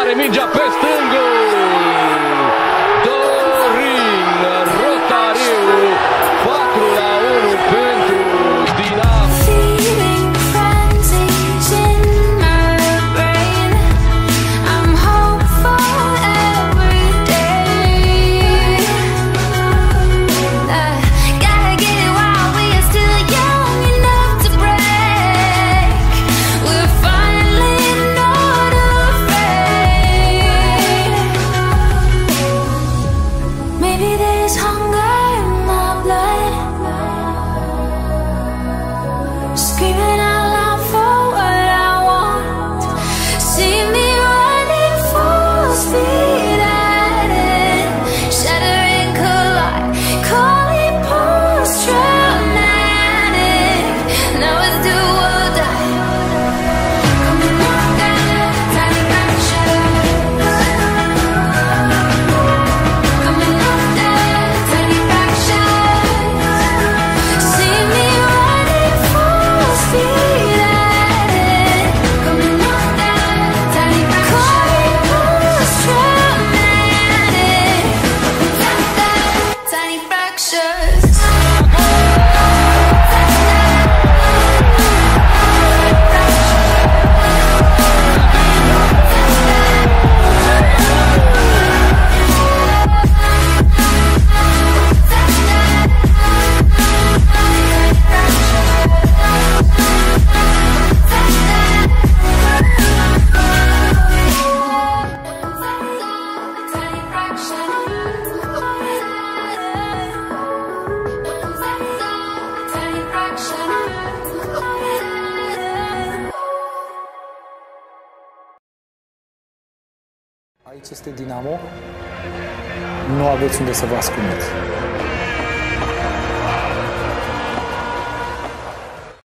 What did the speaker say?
are mingea pe stângul. Dorin Rotariu, 4-1 pentru Dinamo. Screaming out loud for what I want. See me running full speed at it, shattering collide, calling post-traumatic. Now it's do or die. Coming up down, tiny fracture. Coming up down, tiny fracture. See me running full speed at it, coming up down, tiny fracture, post-traumatic, tiny fractures. Aici este Dinamo, nu aveți unde să vă ascundeți.